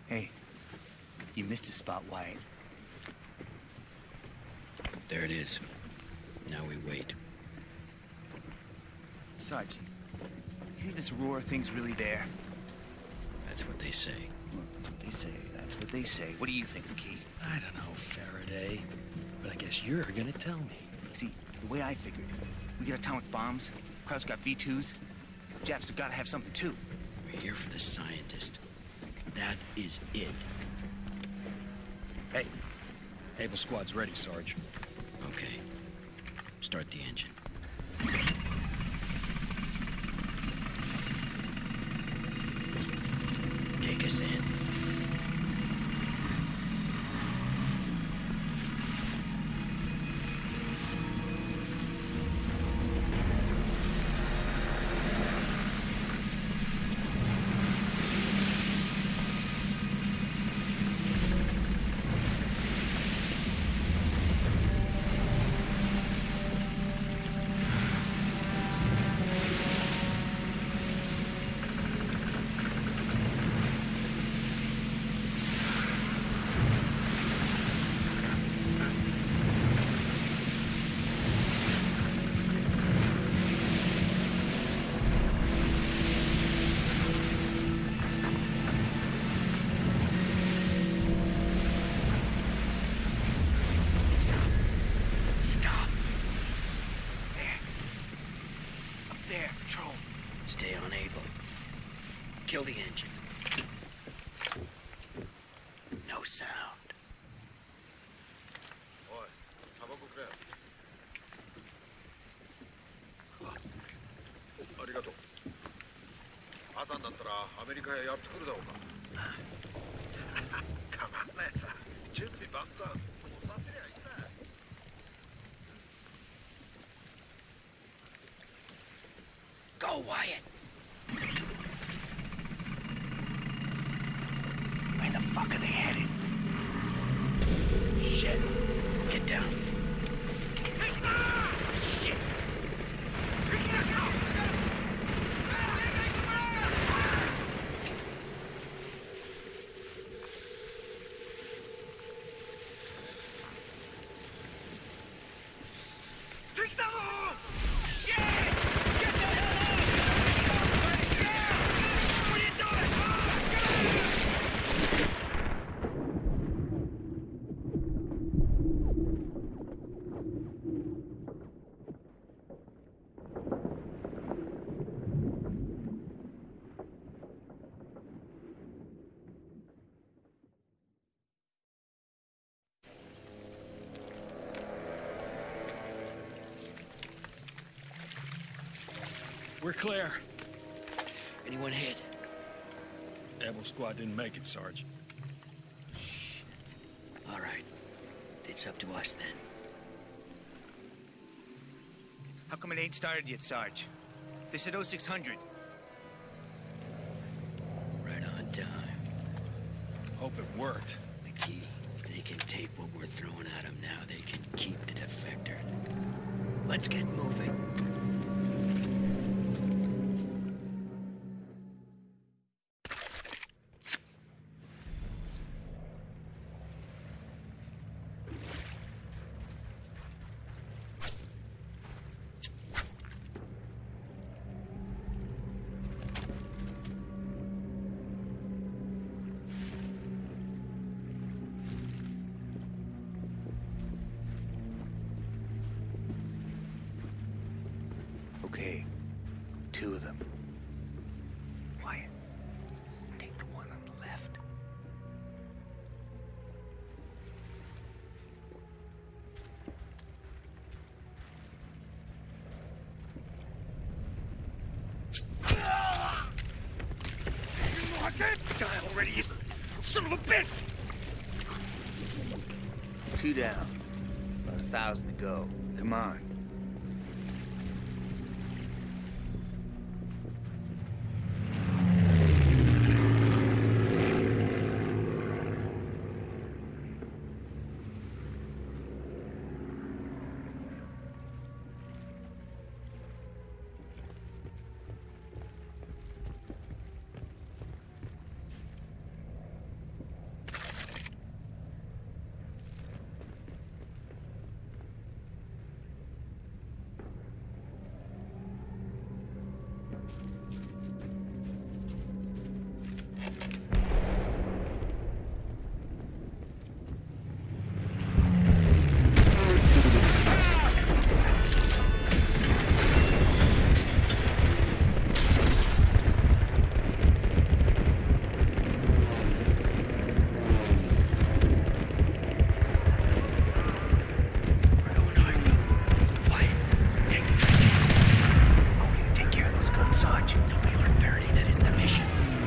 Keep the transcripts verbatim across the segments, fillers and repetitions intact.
Hey, you missed a spot, Wyatt. There it is. Now we wait. Sarge, you think this Aurora thing's really there? That's what they say. Well, that's what they say. That's what they say. What do you think, McKee? I don't know, Faraday. But I guess you're gonna tell me. See, the way I figured, we get atomic bombs, Kraut's got V twos, Japs have got to have something too. We're here for the scientist. That is it. Hey, Able Squad's ready, Sarge. Okay. Start the engine. Take us in. Stay on Able. Kill the engine. No sound. Oi, tabacoくれ。あ、ありがとう。朝になったらアメリカへやってくるだろうか。構わないさ。準備万端。もうさせりゃいいんだ。 Go, Wyatt! Where the fuck are they headed? Shit. Get down. Shit! We're clear. Anyone hit? Able Squad didn't make it, Sarge. Shit. All right. It's up to us then. How come it ain't started yet, Sarge? They said oh six hundred. Right on time. Hope it worked. McKee, if they can tape what we're throwing at them now, they can keep the defector. Let's get moving. Okay, two of them. Wyatt, take the one on the left. Die already, you son of a bitch! Two down. About a thousand to go. Come on. Watch. Tell me, Lord Faraday, that isn't the mission.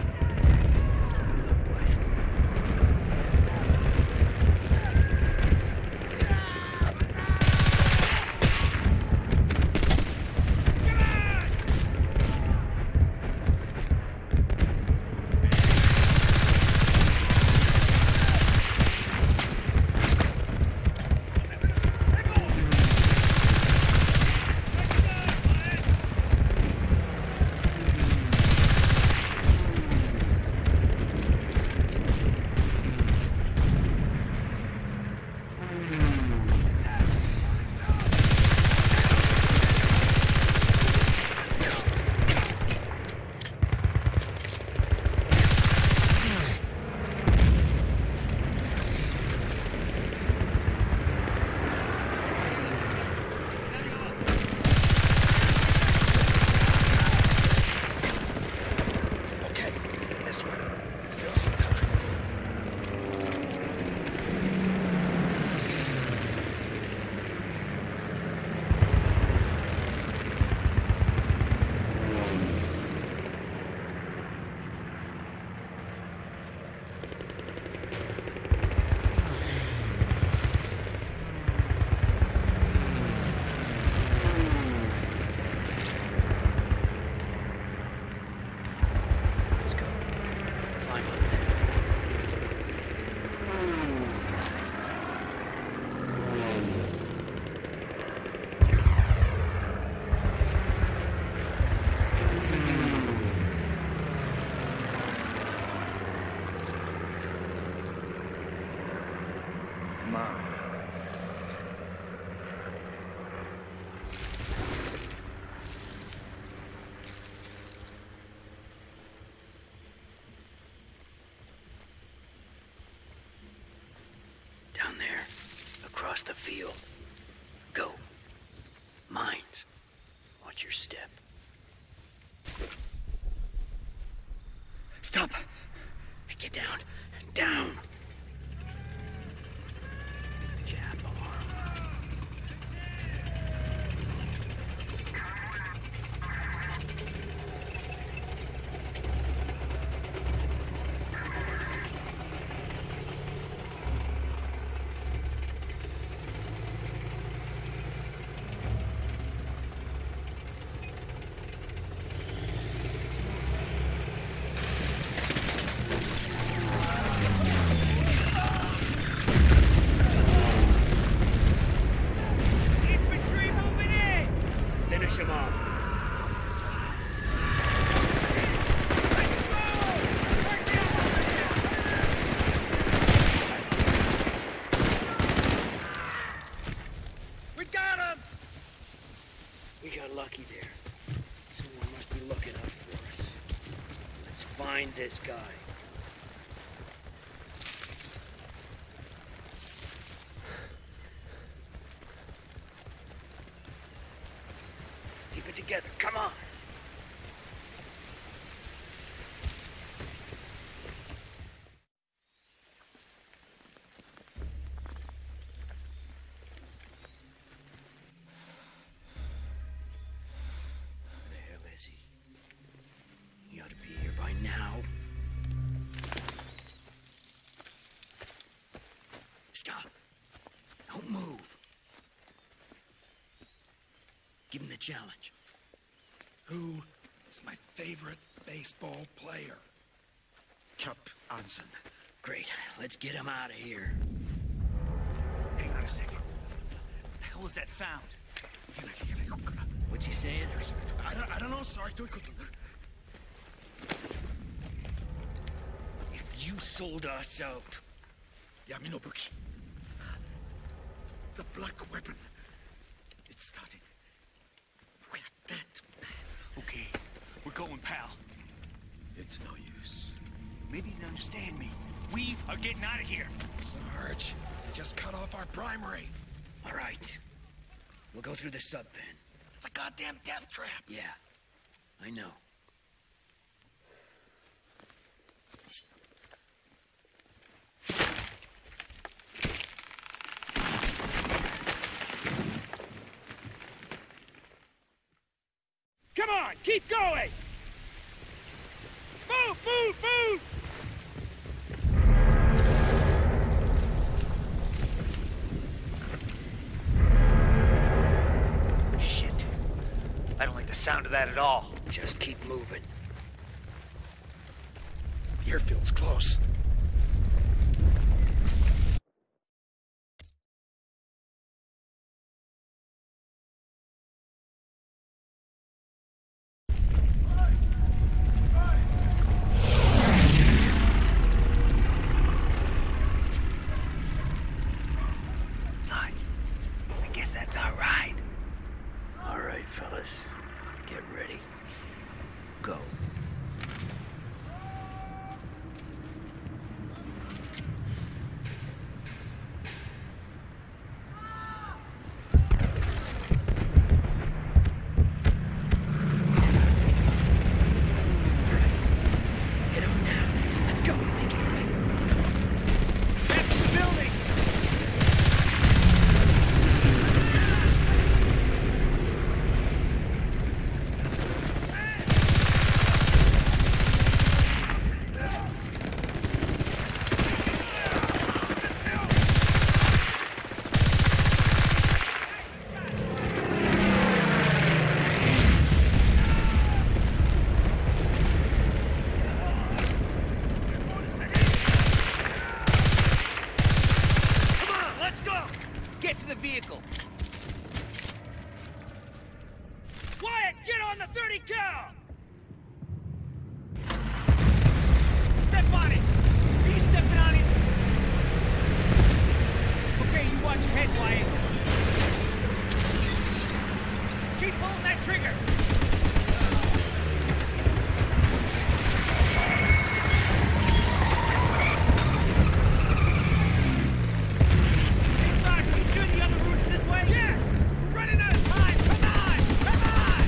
Down there, across the field. Go. Mines. Watch your step. Stop! Get down. Down! Jab arm. Him off. We got him! We got lucky there. Someone must be looking out for us. Let's find this guy. Keep it together, come on! Where the hell is he? He ought to be here by now. Stop! Don't move! Give him the challenge. Who is my favorite baseball player? Cap Anson. Great. Let's get him out of here. Hang on a second. What the hell was that sound? What's he saying? I don't, I don't know, sorry. If you sold us out... Yaminobuki. The black weapon. It's starting. We're dead, man. Okay, we're going, pal. It's no use. Maybe you didn't understand me. We are getting out of here. Sarge, they just cut off our primary. All right. We'll go through the sub-pen. It's a goddamn death trap. Yeah, I know. Come on, keep going! Move! Move! Move! Shit. I don't like the sound of that at all. Just keep moving. The airfield's close. Son, I guess that's our ride. All right, fellas. Get ready. Go. Hit him now. Let's go. Make it quick. Back to the building! Come on, let's go! Get to the vehicle. Wyatt, get on the thirty cal! Step on it! Are you stepping on it? Okay, you watch your head, Wyatt. Keep pulling that trigger! Hey, Sarge, you sure the other route's this way? Yes! We're running out of time! Come on! Come on!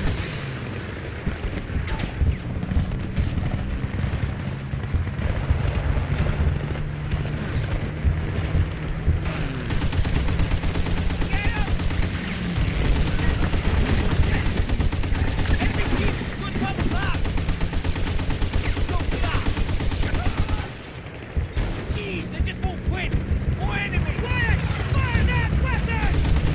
Get him! Enemy team, good bubble up! Don't stop! Jeez, they just won't quit! More enemy! Wyatt! Fire that weapon!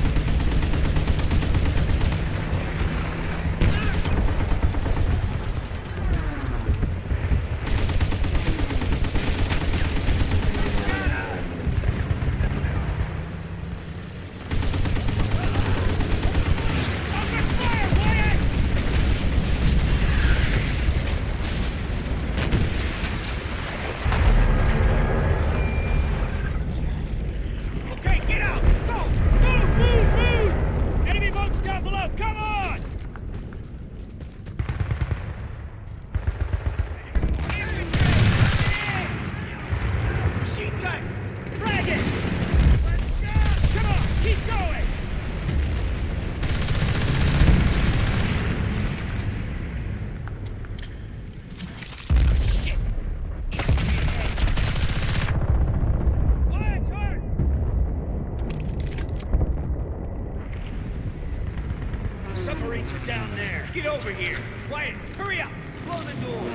Open fire, Wyatt! Okay, get out! Go! Move, move, move! Enemy boats down below, come on! Machine gun! Frag it! Let's go! Come on, keep going! Shit! Wyatt's hurt! Submarines are down there. Get over here. Wyatt, hurry up. Close the door.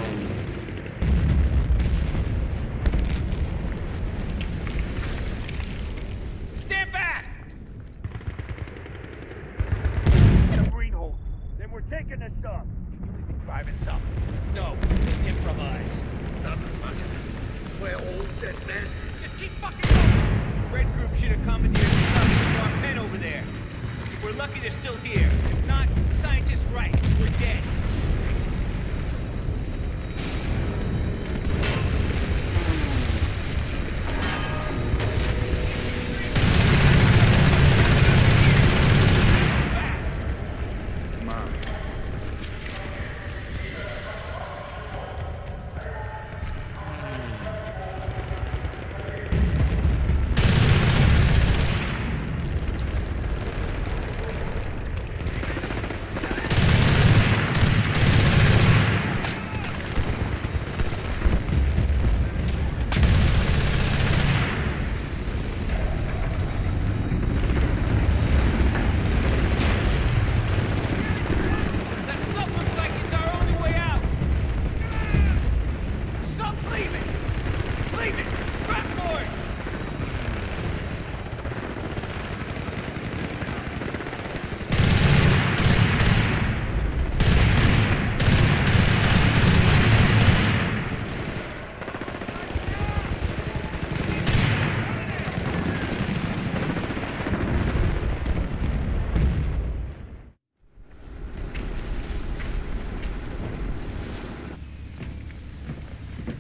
Stand back. Submarine hold. Then we're taking this up. We've been driving some. No, improvise. Doesn't matter. We're all dead men. Just keep fucking going. Red Group should have commandeered the stuff to our pen over there. If we're lucky they're still here. If not, scientists right. We're dead. Come on.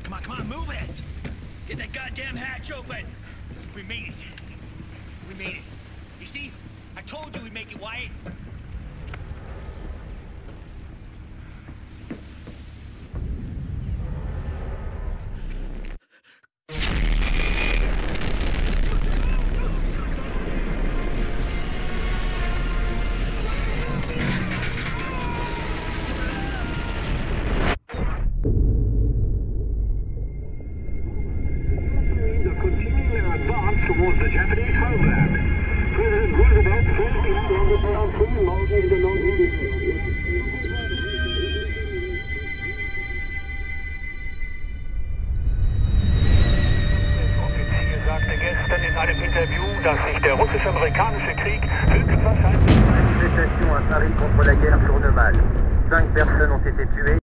Come on, come on, move it! Get that goddamn hatch open! We made it. We made it. You see? I told you we'd make it, Wyatt. Towards the Japanese homeland. President Roosevelt first began underground free marching the Offizier sagte gestern in einem Interview, dass sich der russisch-amerikanische Krieg höchstwahrscheinlich... Manifestation à Paris contre la guerre jour de Mal. Cinq personnes ont été tuées.